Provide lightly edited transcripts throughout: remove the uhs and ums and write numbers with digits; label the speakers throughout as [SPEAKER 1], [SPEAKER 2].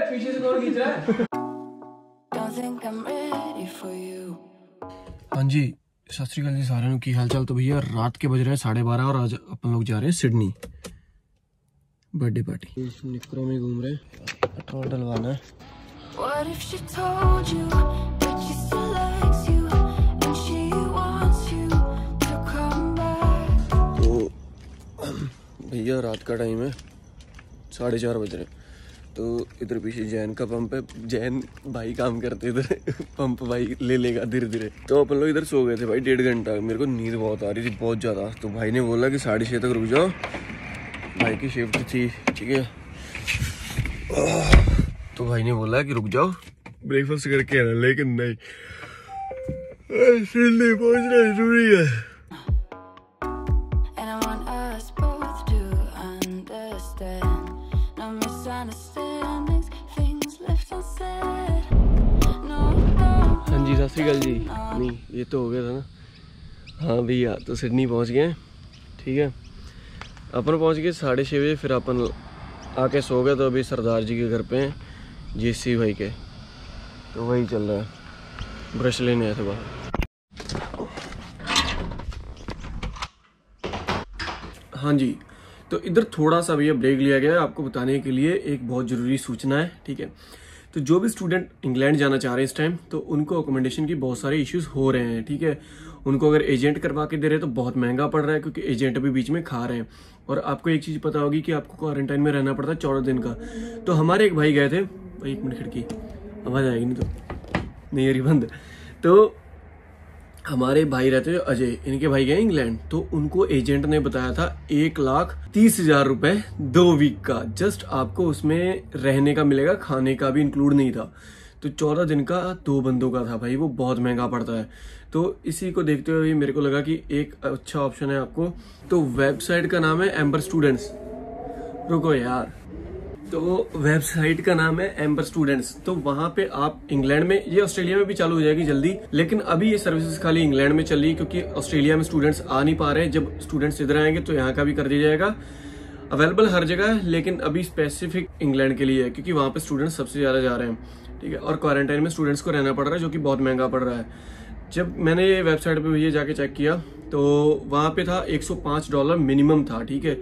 [SPEAKER 1] पीछे से कौन खींच रहा है? हाँ जी, सत श्री अकाल जी सारे की हाल चाल। तो भैया रात के बज रहे हैं 12:30 और आज अपन लोग जा रहे हैं सिडनी बर्थडे पार्टी। निकरों में घूम रहे हैं, पेट्रोल डलवाना है। तो भैया रात का टाइम है, 4:30 बज रहे हैं। तो इधर पीछे जैन का पंप है, जैन भाई काम करते इधर पंप भाई ले लेगा धीरे धीरे। तो अपन लोग इधर सो गए थे भाई 1.5 घंटा। मेरे को नींद बहुत आ रही थी, बहुत ज़्यादा। तो भाई ने बोला कि 6:30 तक रुक जाओ, भाई की शिफ्ट थी, ठीक है। तो भाई ने बोला कि रुक जाओ ब्रेकफास्ट करके आना, लेकिन नहीं, सिडनी पहुंचना जरूरी है। हाँ जी, सत श्री अकाल जी। नहीं, ये तो हो गया था ना। हाँ भैया, तो सिडनी पहुंच गए, ठीक है। अपन पहुंच गए 6:30 बजे, फिर अपन आके सो गए। तो अभी सरदार जी के घर पे हैं, JC भाई के, तो वही चल रहा है। ब्रश लेने आए थे बाहर। हाँ जी, तो इधर थोड़ा सा भैया ब्रेक लिया गया है आपको बताने के लिए एक बहुत ज़रूरी सूचना है, ठीक है। तो जो भी स्टूडेंट इंग्लैंड जाना चाह रहे हैं इस टाइम, तो उनको अकोमोडेशन की बहुत सारे इश्यूज हो रहे हैं, ठीक है। उनको अगर एजेंट करवा के दे रहे हैं तो बहुत महंगा पड़ रहा है, क्योंकि एजेंट भी बीच में खा रहे हैं। और आपको एक चीज़ पता होगी कि आपको क्वारंटाइन में रहना पड़ता है 14 दिन का। तो हमारे एक भाई गए थे, भाई 1 मिनट, खिड़की आवाज़ आएगी नहीं तो नहीं यारी बंद। तो हमारे भाई रहते हैं अजय, इनके भाई गए इंग्लैंड। तो उनको एजेंट ने बताया था 1,30,000 रुपए 2 वीक का। जस्ट आपको उसमें रहने का मिलेगा, खाने का भी इंक्लूड नहीं था। तो 14 दिन का 2 बंदों का था भाई, वो बहुत महंगा पड़ता है। तो इसी को देखते हुए मेरे को लगा कि एक अच्छा ऑप्शन है आपको। तो वेबसाइट का नाम है एम्बर स्टूडेंट्स। रुको यार, तो वेबसाइट का नाम है एम्बर स्टूडेंट्स। तो वहां पे आप इंग्लैंड में, ये ऑस्ट्रेलिया में भी चालू हो जाएगी जल्दी, लेकिन अभी ये सर्विसेज खाली इंग्लैंड में चल रही है, क्योंकि ऑस्ट्रेलिया में स्टूडेंट्स आ नहीं पा रहे हैं। जब स्टूडेंट्स इधर आएंगे तो यहाँ का भी कर दिया जाएगा। अवेलेबल हर जगह है, लेकिन अभी स्पेसिफिक इंग्लैंड के लिए है, क्योंकि वहां पे स्टूडेंट्स सबसे ज्यादा जा रहे हैं, ठीक है। और क्वारंटाइन में स्टूडेंट्स को रहना पड़ रहा है, जो कि बहुत महंगा पड़ रहा है। जब मैंने ये वेबसाइट पे ये जाके चेक किया तो वहां पे था $105 मिनिमम था, ठीक है।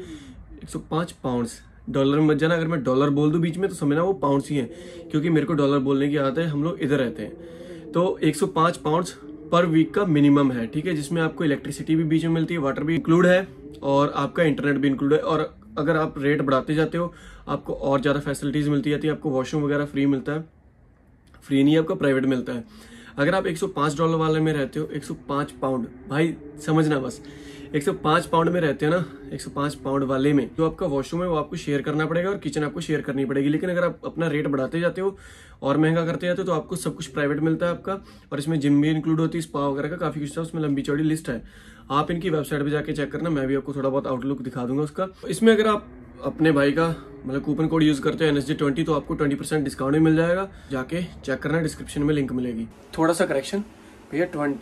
[SPEAKER 1] 105 पाउंड्स, डॉलर में मत जाना। अगर मैं डॉलर बोल दूं बीच में तो समझना वो पाउंड्स ही हैं, क्योंकि मेरे को डॉलर बोलने की आदत है, हम लोग इधर रहते हैं। तो 105 पाउंड्स पर वीक का मिनिमम है, ठीक है, जिसमें आपको इलेक्ट्रिसिटी भी बीच में मिलती है, वाटर भी इंक्लूड है और आपका इंटरनेट भी इंक्लूड है। और अगर आप रेट बढ़ाते जाते हो आपको और ज्यादा फैसिलिटीज मिलती जाती है। आपको वॉशरूम वगैरह फ्री मिलता है, फ्री नहीं, आपका प्राइवेट मिलता है। अगर आप $105 वाले में रहते हो, 105 पाउंड भाई समझना, बस 105 पाउंड में रहते हो ना, 105 पाउंड वाले में जो आपका वॉशरूम है वो आपको शेयर करना पड़ेगा और किचन आपको शेयर करनी पड़ेगी। लेकिन अगर आप अपना रेट बढ़ाते जाते हो और महंगा करते जाते हो तो आपको सब कुछ प्राइवेट मिलता है आपका। और इसमें जिम भी इंक्लूड होती है, स्पा वगैरह का काफी कुछ है, उसमें लंबी चौड़ी लिस्ट है। आप इनकी वेबसाइट पे जाके चेक करना, मैं भी आपको थोड़ा बहुत आउटलुक दिखा दूंगा उसका। इसमें अगर आप अपने भाई का मतलब कूपन कोड यूज करते हो NSG20 तो आपको 20% डिस्काउंट भी मिल जाएगा। जाके चेक करना, डिस्क्रिप्शन में लिंक मिलेगी। थोड़ा सा करेक्शन भैया,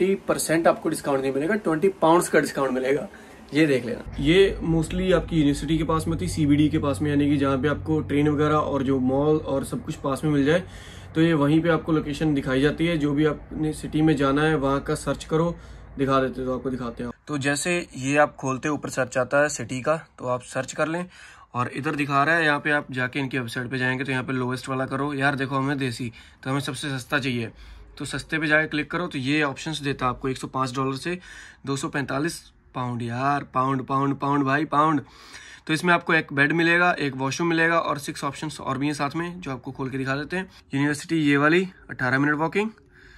[SPEAKER 1] 20% आपको डिस्काउंट नहीं मिलेगा, 20 पाउंड्स का डिस्काउंट मिलेगा, ये देख लेना। ये मोस्टली आपकी यूनिवर्सिटी के पास में होती है, CBD के पास में, यानी कि जहाँ पे आपको ट्रेन वगैरह और जो मॉल और सब कुछ पास में मिल जाए। तो ये वहीं पे आपको लोकेशन दिखाई जाती है। जो भी आपने सिटी में जाना है वहाँ का सर्च करो, दिखा देते तो आपको दिखाते हैं। तो जैसे ये आप खोलते ऊपर सर्च आता है सिटी का, तो आप सर्च कर लें और इधर दिखा रहा है। यहाँ पे आप जाके इनकी वेबसाइट पे जाएंगे तो यहाँ पे लोएस्ट वाला करो। यार देखो, हमें देसी, तो हमें सबसे सस्ता चाहिए, तो सस्ते पे जाके क्लिक करो। तो ये ऑप्शंस देता है आपको $105 से 245 पाउंड। यार पाउंड पाउंड पाउंड भाई पाउंड। तो इसमें आपको एक बेड मिलेगा, एक वॉशरूम मिलेगा और 6 ऑप्शंस और भी हैं साथ में, जो आपको खोल के दिखा देते हैं। यूनिवर्सिटी ये वाली 18 मिनट वॉकिंग,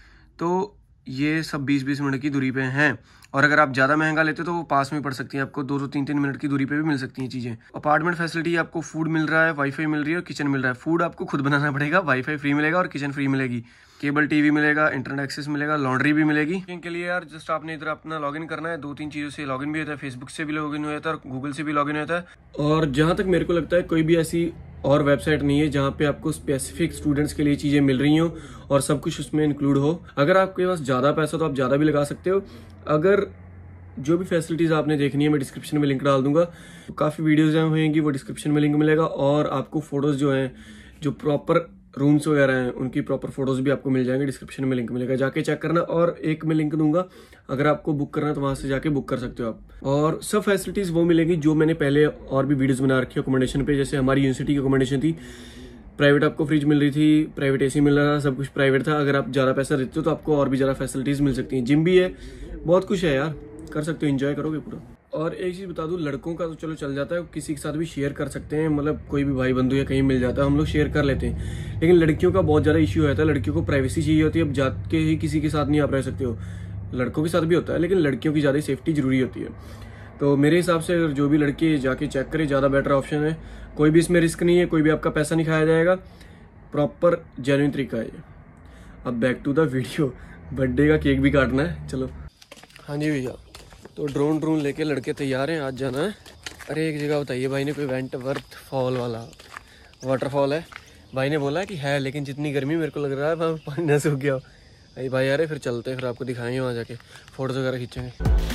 [SPEAKER 1] तो ये सब 20-20 मिनट की दूरी पे हैं। और अगर आप ज़्यादा महंगा लेते हो तो वो पास में पड़ सकती हैं, आपको 2-2, 3-3 मिनट की दूरी पे भी मिल सकती हैं चीज़ें। अपार्टमेंट फैसिलिटी, आपको फूड मिल रहा है, वाईफाई मिल रही है और किचन मिल रहा है। फूड आपको खुद बनाना पड़ेगा, वाईफाई फ्री मिलेगा और किचन फ्री मिलेगी। केबल टीवी मिलेगा, इंटरनेट एक्सेस मिलेगा, लॉन्ड्री भी मिलेगी। इनके लिए यार जस्ट आपने इधर अपना लॉगिन करना है। 2-3 चीज़ों से लॉगिन भी होता है, फेसबुक से भी लॉगिन हो जाता है और गूगल से भी लॉगिन होता है। और जहाँ तक मेरे को लगता है कोई भी ऐसी और वेबसाइट नहीं है जहाँ पे आपको स्पेसिफिक स्टूडेंट्स के लिए चीजें मिल रही हो और सब कुछ उसमें इंक्लूड हो। अगर आपके पास ज्यादा पैसा तो आप ज्यादा भी लगा सकते हो। अगर जो भी फैसिलिटीज आपने देखनी है मैं डिस्क्रिप्शन में लिंक डाल दूंगा। काफी वीडियोज होंगी, वो डिस्क्रिप्शन में लिंक मिलेगा। और आपको फोटोज जो हैं, जो प्रॉपर रूम्स वगैरह हैं उनकी प्रॉपर फोटोज भी आपको मिल जाएंगे, डिस्क्रिप्शन में लिंक मिलेगा, जाके चेक करना। और एक मैं लिंक दूंगा, अगर आपको बुक करना है तो वहां से जाके बुक कर सकते हो आप। और सब फैसिलिटीज वो मिलेंगी जो मैंने पहले और भी वीडियोस बना रखी है अकोमोडेशन पे। जैसे हमारी यूनिवर्सिटी की अकोमोडेशन थी, प्राइवेट आपको फ्रिज मिल रही थी, प्राइवेट AC मिल रहा था, सब कुछ प्राइवेट था। अगर आप ज़्यादा पैसा देते हो तो आपको और भी ज़्यादा फैसिलिटीज़ मिल सकती हैं, जिम भी है, बहुत कुछ है यार, कर सकते हो, एंजॉय करोगे पूरा। और एक चीज़ बता दूं, लड़कों का तो चलो चल जाता है, किसी के साथ भी शेयर कर सकते हैं, मतलब कोई भी भाई बंधु या कहीं मिल जाता है हम लोग शेयर कर लेते हैं। लेकिन लड़कियों का बहुत ज़्यादा इश्यू रहता है, लड़कियों को प्राइवेसी चाहिए होती है। अब जाके ही किसी के साथ नहीं आप रह सकते हो, लड़कों के साथ भी होता है, लेकिन लड़कियों की ज़्यादा सेफ्टी जरूरी होती है। तो मेरे हिसाब से अगर जो भी लड़के जाके चेक करे, ज़्यादा बेटर ऑप्शन है। कोई भी इसमें रिस्क नहीं है, कोई भी आपका पैसा नहीं खाया जाएगा, प्रॉपर जेन्युइन तरीका है ये। अब back to the video, birthday का केक भी काटना है, चलो। हाँ जी भैया, तो ड्रोन लेके लड़के तैयार हैं, आज जाना है। अरे एक जगह बताइए भाई ने, कोई वेंटवर्थ फॉल वाला वाटरफॉल है, भाई ने बोला कि है, लेकिन जितनी गर्मी मेरे को लग रहा है वहाँ पानी ना सूख गया। अरे भाई यार फिर चलते हैं, फिर आपको दिखाएंगे वहाँ जाके, फोटोज वगैरह खींचेंगे।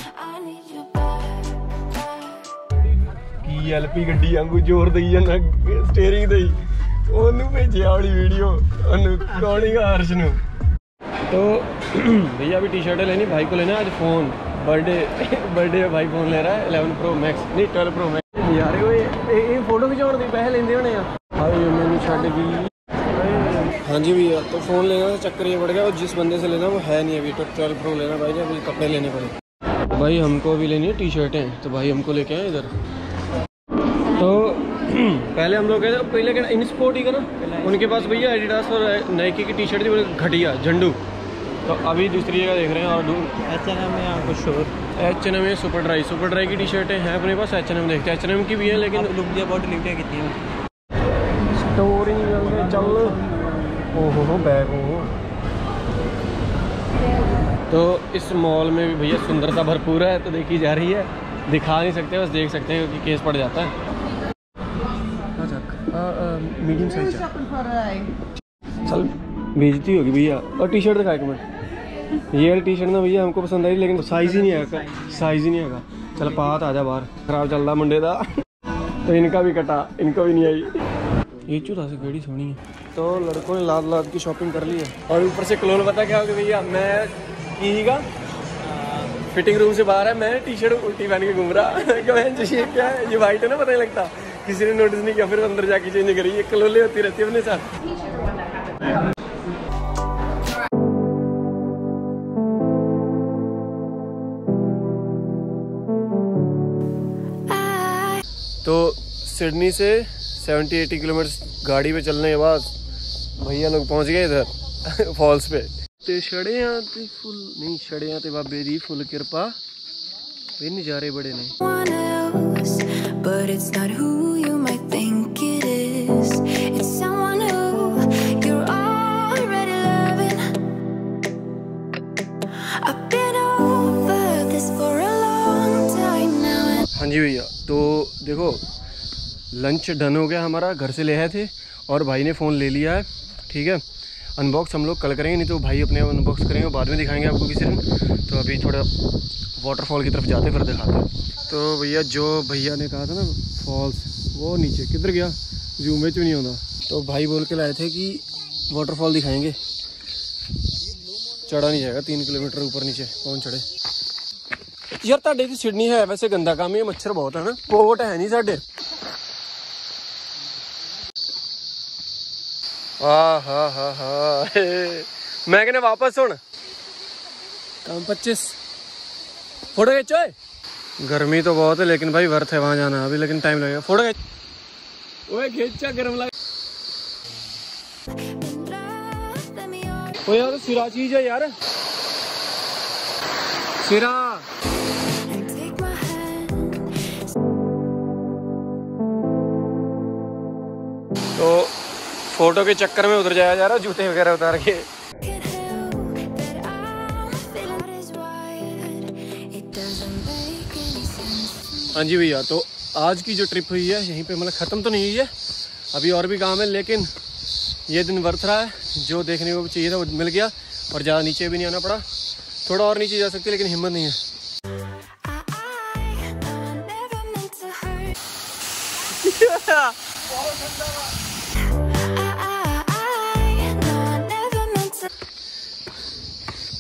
[SPEAKER 1] की LP ਗੱਡੀ ਵਾਂਗੂ ਜ਼ੋਰ ਦਈ ਜਾਂਦਾ ਸਟੀਅਰਿੰਗ ਤੇ ਹੀ, ਉਹਨੂੰ ਭੇਜਿਆ ਵਾਲੀ ਵੀਡੀਓ, ਉਹਨੂੰ ਕੌਣੀਗਾ ਹਰਸ਼ ਨੂੰ। तो भैया अभी टी-शर्टें लेनी, भाई को लेना आज फ़ोन, बर्थडे में भाई फ़ोन ले रहा है 11 Pro Max, नहीं 12 Pro Max यार। ये फोटो खिंचाने के पैसे लेंदे होने आ भाई, मैंने छड़ गई। हाँ जी भैया, तो फ़ोन लेने का चक्कर ये पड़ गया, और जिस बंदे से लेना वो है नहीं अभी, तो 12 Pro लेना भाई ने, अभी कपड़े लेने पड़े। तो भाई हमको अभी लेनी है टी-शर्टें, तो भाई हमको लेके आए इधर। तो पहले हम लोग गए थे, पहले क्या इन स्पोर्ट ही का ना, उनके पास भैया एडिडास और नाइकी की टी-शर्ट थी, घटिया झंडू। तो अभी दूसरी जगह देख रहे हैं, और H&M में आपको शोर, H&M में सुपर ड्राई की टी-शर्टें हैं अपने पास। H&M देखते हैं, H&M की भी है, लेकिन लुक दिया बहुत लिखते कितनी है स्टोरी चल। ओहो बैग हो। तो इस मॉल में भी भैया सुंदरता भरपूर है, तो देखी जा रही है, दिखा नहीं सकते, बस देख सकते हैं क्योंकि केस पड़ जाता है। मीडियम साइज चल, बेइज्जती होगी भैया। और टी-शर्ट दिखा एक मिनट, ये वाली टी-शर्ट ना भैया हमको पसंद आई, लेकिन साइज ही नहीं आएगा, चल पात आ जा बाहर, खराब चल रहा मुंडे दा। तो इनका भी कटा, इनको भी नहीं आई। ये चूता से गाड़ी सोनी है। तो लड़कों ने लाद की शॉपिंग कर ली है, और ऊपर से क्लोन पता क्या होगा भैया, मैं कीगा फिटिंग रूम से बाहर है, मैं टी-शर्ट उल्टी पहन के घूम रहा ये क्या है, ये वाइट है ना, पता नहीं लगता, किसी ने नोटिस नहीं किया, फिर अंदर जाके चेंज करी। ये कलोले होती रहती है अपने साथ। तो सिडनी से 70-80 किलोमीटर गाड़ी पे चलने के बाद भैया लोग पहुंच गए इधर फॉल्स पे। ते छड़ियां ते फुल नहीं, छड़ियां ते बाबे दी फुल किरपा, ये नज़ारे बड़े ने। But it's not who you might think it is. It's someone who you're already loving. I've been over this for a long time now. हाँ जी भैया, तो देखो लंच डन हो गया हमारा, घर से ले आए थे, और भाई ने फ़ोन ले लिया है, ठीक है। अनबॉक्स हम लोग कल करेंगे, नहीं तो भाई अपने अनबॉक्स करेंगे, बाद में दिखाएंगे आपको किसी दिन। तो अभी थोड़ा वाटरफॉल की तरफ जाते फिर दिखाते हैं। तो भैया जो भैया ने कहा था ना फॉल्स, वो नीचे किधर गया, जूम में नहीं होता। तो भाई बोल के लाए थे कि वाटरफॉल दिखाएंगे, चढ़ा नहीं जाएगा 3 किलोमीटर ऊपर नीचे, कौन चढ़े यार। ताडे की सिडनी है वैसे गंदा काम है, मच्छर बहुत है ना, पोट है नहीं साडे। मैं कहने वापस सुन, काम 25 फोटो खींचो। गर्मी तो बहुत है, लेकिन भाई वर्थ है वहां जाना अभी, लेकिन टाइम लगेगा। फोटो ओए खींचा, गर्म लगे। ओ यार सिरा चीज है यार, सिरा। तो फोटो के चक्कर में उधर जाया जा रहा है, जूते वगैरह उतार के। हाँ जी भैया, तो आज की जो ट्रिप हुई है यहीं पे, मतलब ख़त्म तो नहीं हुई है, अभी और भी काम है, लेकिन ये दिन वर्थ रहा है। जो देखने को चाहिए था वो मिल गया, और ज़्यादा नीचे भी नहीं आना पड़ा। थोड़ा और नीचे जा सकते लेकिन हिम्मत नहीं है।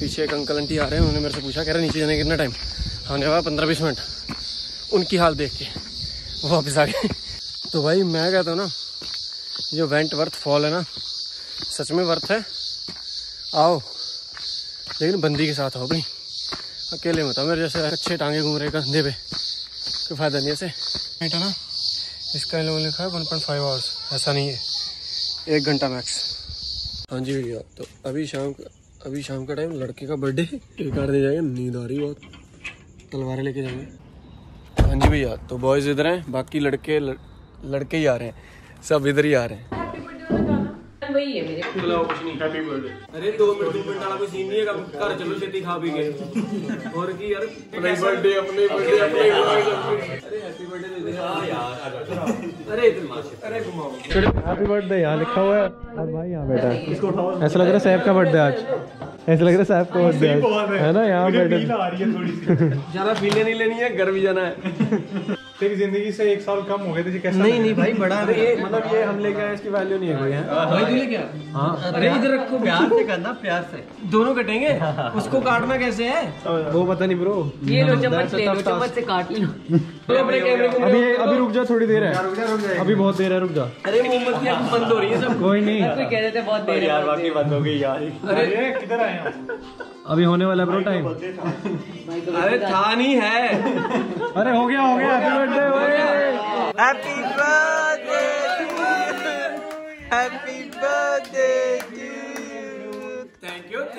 [SPEAKER 1] पीछे एक अंकल आंटी आ रहे हैं, उन्होंने मेरे से पूछा, कह रहे नीचे जाने कितना टाइम, आने वाला 15-20 मिनट। उनकी हाल देख के वो वापस आ गए। तो भाई मैं कहता हूँ ना, जो वेंटवर्थ फॉल है ना, सच में वर्थ है। आओ, लेकिन बंदी के साथ आओ भाई, अकेले मत आओ। मेरे जैसे अच्छे टांगे घूम रहे कंधे पे, कोई फायदा नहीं ऐसे। है ना, इसका इन लोगों ने लिखा है 1.5 आवर्स, ऐसा नहीं है, 1 घंटा मैक्स। हाँ जी भैया, तो अभी शाम का टाइम, लड़के का बर्थडे, केक काट दिया जाएगा। नींद आ रही बहुत, तलवारें लेके जाएंगे। हाँ जी भैया, तो बॉयज़ इधर हैं, बाकी लड़के ही आ रहे हैं, सब इधर ही आ रहे हैं। वही है मेरे कुछ नहीं, हैप्पी बर्थडे। अरे 2 मिनट वाला कोई सीन नहीं है, घर चलो छेती खा पी के। और की यार, अपने बर्थडे अरे हैप्पी बर्थडे दे दे यार। अरे अरे घुमाओ, हैप्पी बर्थडे यहाँ लिखा हुआ है और भाई यहाँ बैठा है। इसको उठाओ, ऐसा लग रहा है साहब का बर्थडे आज, ऐसा लग रहा है साहब का बर्थडे है ना। यहाँ बैठे ज्यादा फीलिंग नहीं लेनी है, घर भी जाना है। तेरी जिंदगी से 1 साल कम हो गए थे, कैसा? नहीं भाई, बड़ा है ये, मतलब ये हम लेके आए, इसकी वैल्यू नहीं है कोई है भाई। तू लेके आ। हाँ, अरे इधर रखो, प्यार से करना, प्यार से दोनों कटेंगे। उसको काटना कैसे है वो पता नहीं ब्रो। ये लो चम्मच ले लो, चम्मच से काट लो अपने कैमरे को। अभी रुक जा, थोड़ी देर है, अभी बहुत देर है, रुक जा। अरे मोमबत्ती बंद हो रही है सब। कोई नहीं, कोई कह रहे थे बहुत देर यार, बाकी बंद हो गई यार। अरे किधर आए, अभी होने वाला ब्रो टाइम। अरे था नहीं है। अरे हो गया happy birthday, happy birthday, happy birthday to you. Thank you.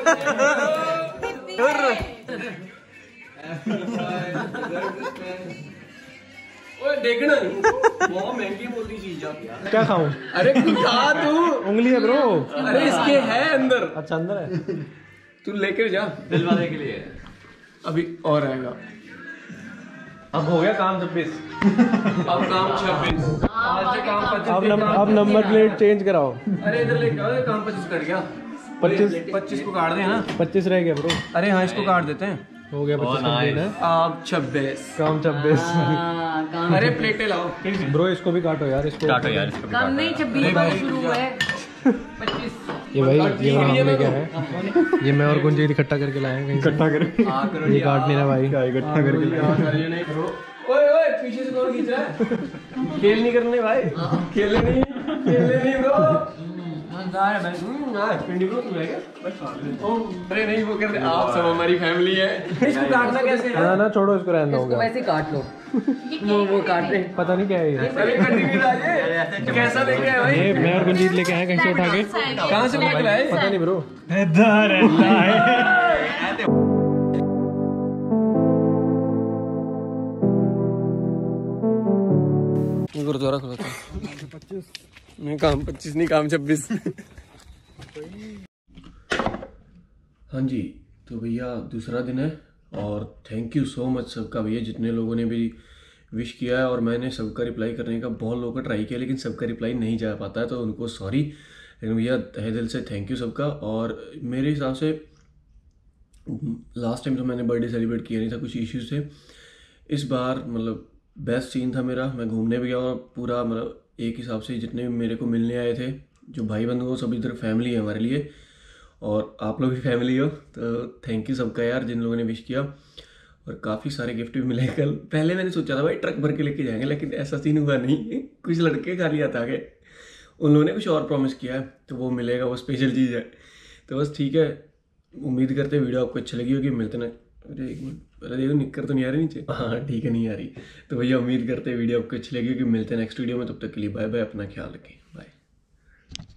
[SPEAKER 1] ओए देखना नहीं, बहुत महंगी बोलती चीज है। क्या खाऊं? अरे खा तू, उंगली है ब्रो। अरे इसके है अंदर। अच्छा अंदर है, तू लेकर जा दिलवाने के लिए। अभी और आएगा। अब हो गया काम 26। अब काम 26। आज से काम 25। अब नंबर प्लेट चेंज कराओ। अरे इधर लेके आओ, काम 25 कट गया। 25 को काट दे ना, 25 रह गया ब्रो। अरे हाँ, इसको काट देते हैं, हो गया 25। अब 26, काम 26। अरे प्लेटें लाओ ब्रो, इसको भी काटो यार, इसको काटो यार, काम नहीं 26 शुरू हुआ है। 25 ये भाई, ये हमने क्या है, ये मैं और गुंजीत इकट्ठा करके लाए हैं, इकट्ठा करके। ये काट नहीं रहा भाई, इकट्ठा करके। ओए पीछे से कौन खींच रहा है? खेल नहीं करने भाई, खेलने नहीं ब्रो। अरे नहीं, वो कहते आप सब हमारी फैमिली है। इसको काटना कैसे है? ना छोड़ो, इसको रहने दो, वैसे काट लो। वो काटे, पता नहीं क्या है ये। अरे कैसा लेके आए भाई? मैं और गुंजीत लेके आए कहीं से उठा के। कहाँ से लेके आए पता नहीं ब्रो। गुरुद्वारा खुला था। 25 नहीं, काम 25 नहीं, काम 26। हाँ जी, तो भैया दूसरा दिन है और थैंक यू सो मच सबका भैया, जितने लोगों ने भी विश किया है। और मैंने सबका रिप्लाई करने का बहुत लोगों का ट्राई किया, लेकिन सबका रिप्लाई नहीं जा पाता है, तो उनको सॉरी। लेकिन भैया तहे दिल से थैंक यू सबका। और मेरे हिसाब से लास्ट टाइम तो मैंने बर्थडे सेलिब्रेट किया नहीं था, कुछ इश्यूज थे। इस बार मतलब बेस्ट सीन था मेरा, मैं घूमने भी गया और पूरा मतलब एक हिसाब से जितने भी मेरे को मिलने आए थे, जो भाई बंधु हो, सब इधर फैमिली है हमारे लिए, और आप लोग भी फैमिली हो, तो थैंक यू सबका यार जिन लोगों ने विश किया। और काफ़ी सारे गिफ्ट भी मिले कल। पहले मैंने सोचा था भाई ट्रक भर के लेके जाएंगे, लेकिन ऐसा सीन हुआ नहीं। कुछ लड़के खाली आता गए, उन लोगों ने कुछ और प्रॉमिस किया है, तो वो मिलेगा, वो स्पेशल चीज़ है। तो बस ठीक है, उम्मीद करते वीडियो आपको अच्छी लगी होगी। मिलते ना, अरे एक मिनट पहले देखो निक्कर तो नहीं आ रही नीचे, हाँ ठीक है नहीं आ रही। तो भैया उम्मीद करते वीडियो आपको अच्छी लगी होगी। मिलते हैं नेक्स्ट वीडियो में, तब तक के लिए बाय बाय, अपना ख्याल रखें, बाय।